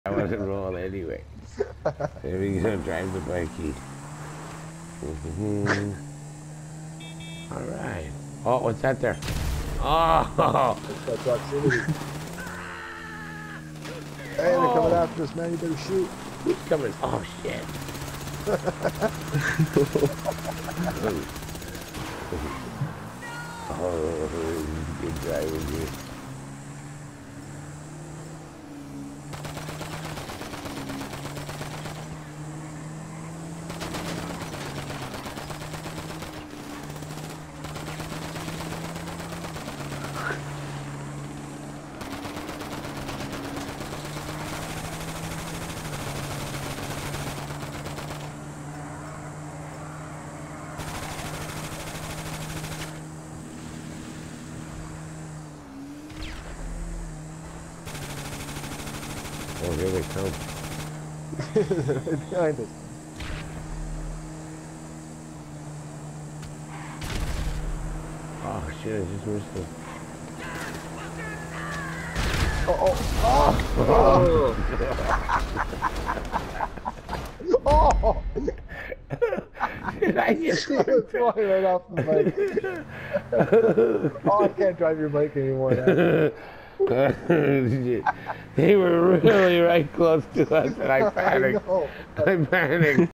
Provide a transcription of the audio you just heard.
I wasn't rolling anyway. Maybe he's gonna drive the bikey. All right. Oh, what's that there? Oh! That's that proximity. Hey, they're coming after us, man. You better shoot. Who's coming? Oh, shit. Oh, good driving, dude. Oh, here they come. Right behind us. Oh, shit, I just missed them. Oh! Did I just She was flying right off the bike. Oh, I can't drive your bike anymore now. They were really right close to us, and I panicked. I know. I panicked.